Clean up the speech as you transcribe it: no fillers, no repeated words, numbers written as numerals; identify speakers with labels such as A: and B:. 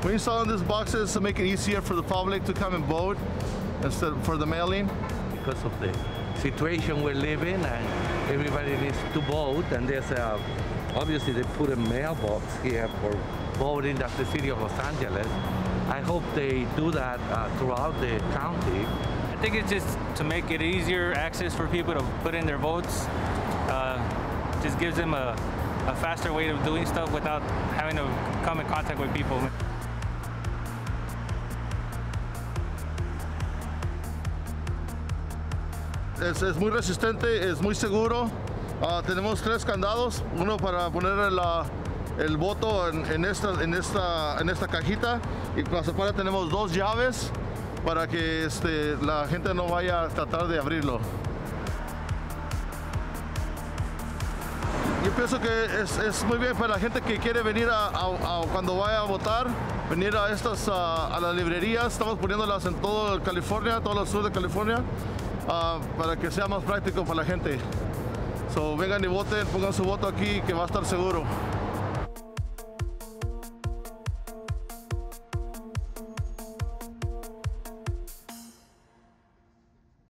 A: We're installing these boxes to make it easier for the public to come and vote instead for the mailing.
B: Because of the situation we're living and everybody needs to vote, and there's obviously they put a mailbox here for voting. That's the city of Los Angeles. I hope they do that throughout the county.
C: I think it's just to make it easier access for people to put in their votes. Just gives them a faster way of doing stuff without having to come in contact with people.
A: Es muy resistente, es muy seguro. Tenemos 3 candados, uno para poner el voto en esta cajita, y más aparte tenemos 2 llaves para que la gente no vaya a tratar de abrirlo. Yo pienso que es muy bien para la gente que quiere venir cuando vaya a votar, venir a las librerías. Estamos poniéndolas en todo California, todo el sur de California, para que sea más práctico para la gente. So, vengan y voten, pongan su voto aquí, que va a estar seguro.